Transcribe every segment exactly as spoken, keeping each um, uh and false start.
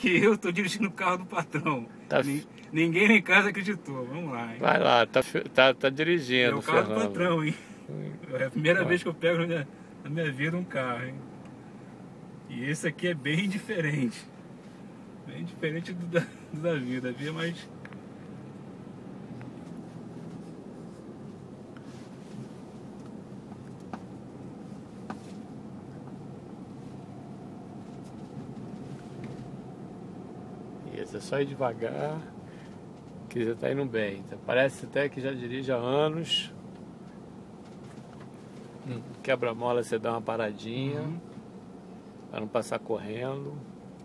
que eu tô dirigindo o carro do patrão. Tá... Ninguém em casa acreditou. Vamos lá, hein? Vai lá, tá, tá, tá dirigindo, É o carro Fernando. do patrão, hein? É a primeira Vai. vez que eu pego na minha, na minha vida um carro, hein? E esse aqui é bem diferente. Bem diferente do da, do da vida, viu? Mas... Isso, é só ir devagar, que já tá indo bem. Parece até que já dirige há anos. Hum, quebra-mola, você dá uma paradinha, uhum. Para não passar correndo.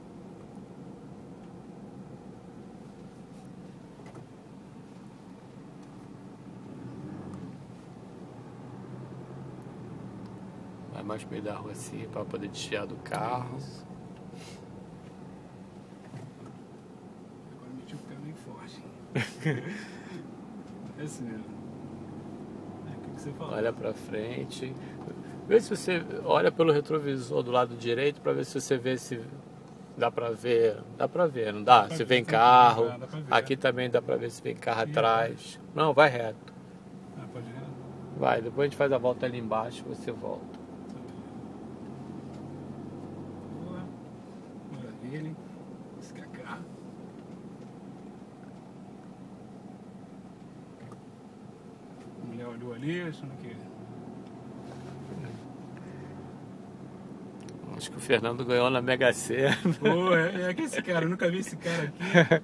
Vai mais pro meio da rua assim, para poder desviar do carro. Isso. Agora meti o pé bem forte. É assim mesmo. É o que você falou. Olha pra frente. Vê se você olha pelo retrovisor do lado direito para ver se você vê se dá pra ver. Dá pra ver, não dá? dá se vem carro. Dá, dá aqui também dá pra ver se vem carro e atrás. É. Não, vai reto. Ah, pode ir reto? Vai, depois a gente faz a volta ali embaixo e você volta. Boa. Maravilha. Escacar. A mulher olhou ali, achando que... Acho que o Fernando ganhou na Mega Sena. Pô, é, é que esse cara, eu nunca vi esse cara aqui.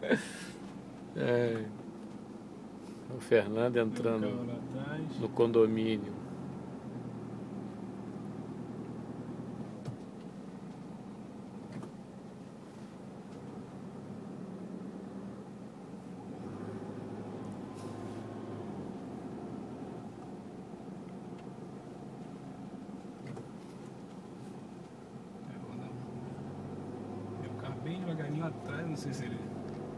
É. O Fernando entrando no condomínio. Bem devagarinho atrás, não sei se ele...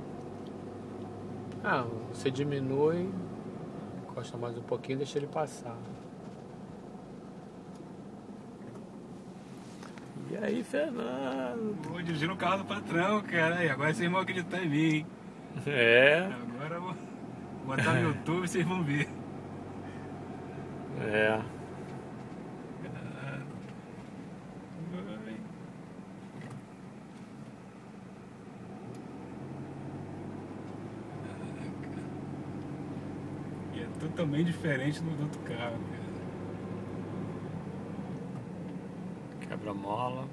Ah, você diminui, encosta mais um pouquinho e deixa ele passar. E aí, Fernando? Vou dirigir no carro do patrão, cara. E agora vocês vão acreditar em mim, hein? É. Agora eu vou botar no YouTube e vocês vão ver. É. Totalmente diferente do outro carro, cara. Quebra-mola.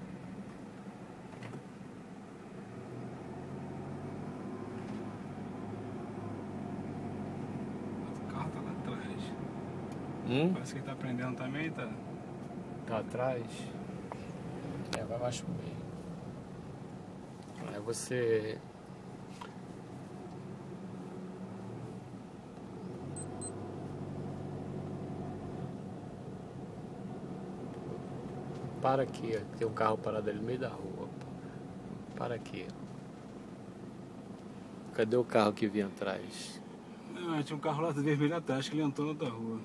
O carro tá lá atrás. Hum? Parece que ele tá aprendendo também, tá? Tá atrás? É, vai mais pro meio. Aí você... Para aqui, tem um carro parado ali no meio da rua. Para aqui. Cadê o carro que vinha atrás? Não, tinha um carro lá vermelho atrás que ele entrou na outra rua.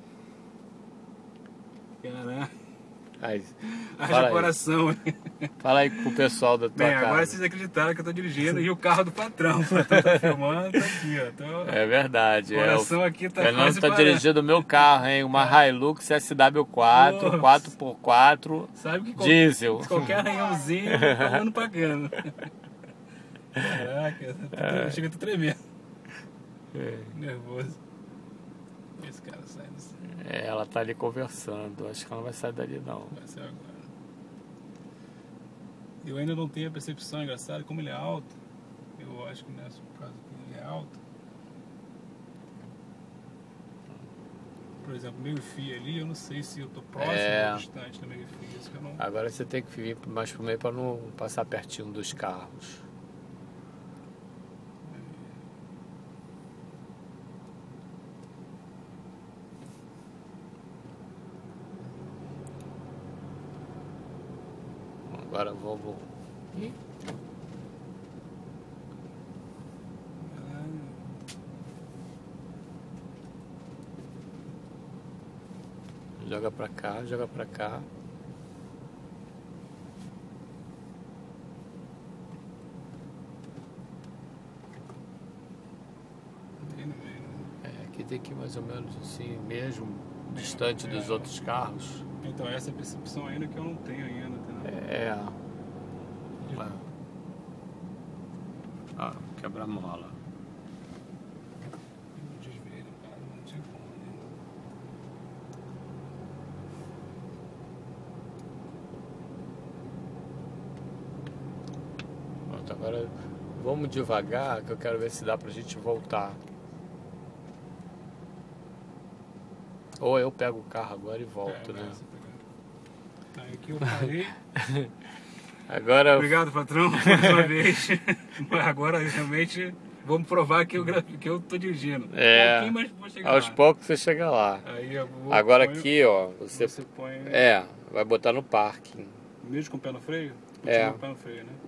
Caraca. Haja coração. Fala aí pro pessoal da tua Bem, casa. agora vocês acreditaram que eu tô dirigindo e o carro do patrão. O patrão tá filmando, tá aqui, ó. Tô... É verdade. O coração é, aqui tá Fernando quase tá parado. dirigindo o meu carro, hein? Uma é. Hilux S W quatro, quatro por quatro, sabe que diesel. Qualquer arranhãozinho, falando pagando. Caraca, é. Chega a tremendo. É. Nervoso. Esse cara sai desse... É, ela tá ali conversando. Acho que ela não vai sair dali, não. Vai ser agora. Eu ainda não tenho a percepção, engraçada, como ele é alto. Eu acho que nessa por causa que ele é alto. Por exemplo, meio fio ali, eu não sei se eu tô próximo é... ou distante do meio fio. Isso que eu não... Agora você tem que vir mais pro meio para não passar pertinho dos carros. Agora vamos... Ih. Joga pra cá, joga pra cá. ter que ir mais ou menos assim, mesmo distante é, dos é, outros carros. Então essa é a percepção ainda que eu não tenho ainda. Entendeu? É. Ah, quebra-mola. Pronto, agora vamos devagar que eu quero ver se dá pra gente voltar. Ou eu pego o carro agora e volto, é, né? Tá, aqui eu parei. Agora... Obrigado, patrão, mais uma vez. Agora realmente vamos provar que eu, que eu tô dirigindo. É, um pouquinho, mas vou chegar aos lá. poucos você chega lá. Aí eu vou, agora ponho, aqui, ó, você, você põe... É, vai botar no parking. Mesmo com o pé no freio? É. Com o pé no freio, né?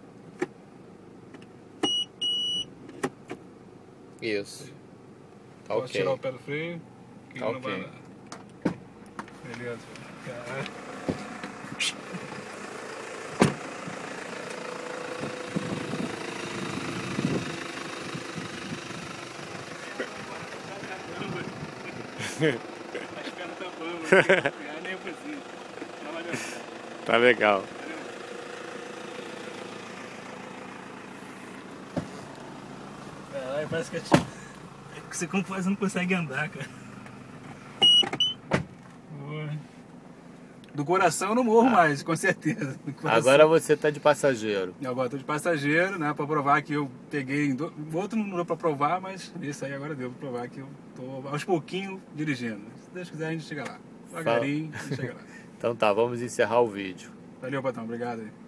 Isso. Tá. Posso Ok. tirar o pé do freio? Que Tá não ok. vai dar. Beleza. Caralho. As pernas tá bamba, nem fazia. Tá legal. Caralho, parece que você como faz não consegue andar, cara. Do coração eu não morro ah. mais, com certeza. Agora você tá de passageiro. Agora tô de passageiro, né? Pra provar que eu peguei. Do... O outro não deu pra provar, mas isso aí agora deu pra provar que eu tô aos pouquinhos dirigindo. Se Deus quiser, a gente chega lá. Devagarinho, a gente chega lá. Então tá, vamos encerrar o vídeo. Valeu, patrão. Obrigado aí.